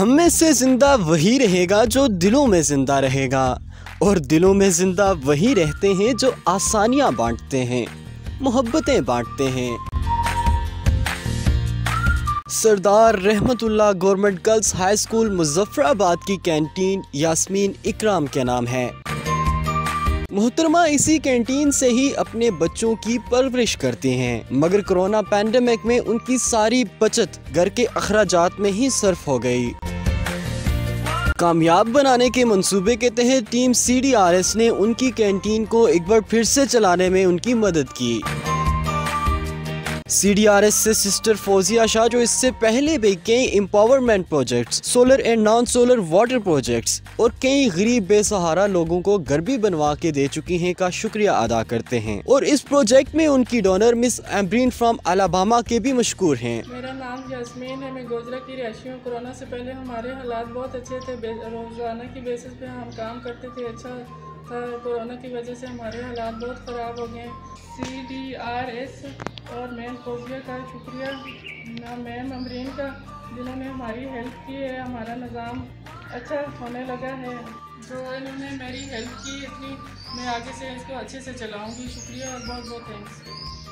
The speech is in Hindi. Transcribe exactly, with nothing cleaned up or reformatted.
हम में से जिंदा वही रहेगा जो दिलों में जिंदा रहेगा, और दिलों में जिंदा वही रहते हैं जो आसानियां बांटते हैं, मोहब्बतें बांटते हैं। Sardar Rahmatullah government girls high school Muzaffarabad की कैंटीन यास्मीन इकराम के नाम है। मोहतरमा इसी कैंटीन से ही अपने बच्चों की परवरिश करती हैं, मगर कोरोना पैंडेमिक में उनकी सारी बचत घर के अखराजात में ही सर्फ हो गई। कामयाब बनाने के मंसूबे के तहत team C D R S ने उनकी कैंटीन को एक बार फिर से चलाने में उनकी मदद की। सी डी आर एस से सिस्टर फौजिया शाह, जो इससे पहले भी कई empowerment projects, solar and non solar water projects और कई गरीब बेसहारा लोगों को घर भी बनवा के दे चुकी हैं, का शुक्रिया अदा करते हैं। और इस प्रोजेक्ट में उनकी donor miss Ambreen from Alabama के भी मशकूर हैं। मेरा नाम यास्मीन है, मैं गोजरा की रहशी हूँ। कोरोना से पहले हमारे हालात बहुत अच्छे थे, रोजाना की बेसिस पे हम काम करते थे, अच्छा था। कोरोना की वजह से हमारे हालात बहुत ख़राब हो गए। सी डी आर एस और मैम फौजिया का शुक्रिया, मैम अमरीन का, जिन्होंने हमारी हेल्प की है। हमारा निज़ाम अच्छा होने लगा है, जो इन्होंने मेरी हेल्प की इतनी, मैं आगे से इसको अच्छे से चलाऊंगी। शुक्रिया और बहुत बहुत थैंक्स।